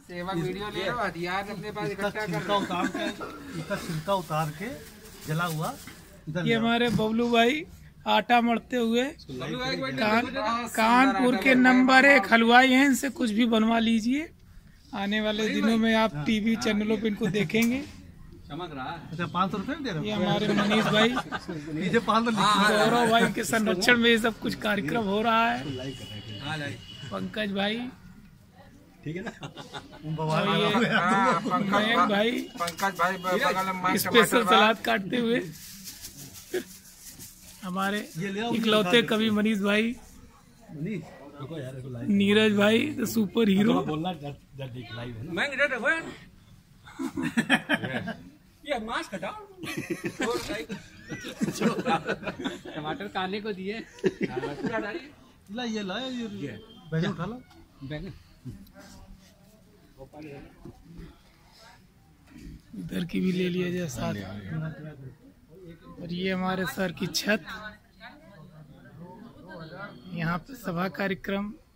सेवा वीडियो ले लो, हथियार अपने पास इकट्ठा कर लो। इसका छिलका उतार के जला हुआ ये हमारे बबलू भाई आटा मढ़ते हुए कानपुर के नंबर 1 हलवाई हैं। इनसे कुछ भी बनवा लीजिए। आने वाले दिनों में आप टीवी चैनलों पे इनको देखेंगे। चमक रहा है। अच्छा 500 रुपये दे रहे हो? ये हमारे मनीष भाई, नीचे 500 गौरव भाई के संरक्षण में ये सब कुछ कार्यक्रम हो रहा है। पंकज भाई, ठीक है ना? पंकज भाई बगल में स्पेशल सलाद काटते हुए हमारे इकलौते कवि मनीष भाई, नीरज भाई द सुपर हीरो। ये मास्क हटाओ। टमाटर काले को दिए। ये बैगन उठा लो। बैगन इधर की भी ले लिया जाए साथ। और ये हमारे सर की छत। यहाँ पे सभा कार्यक्रम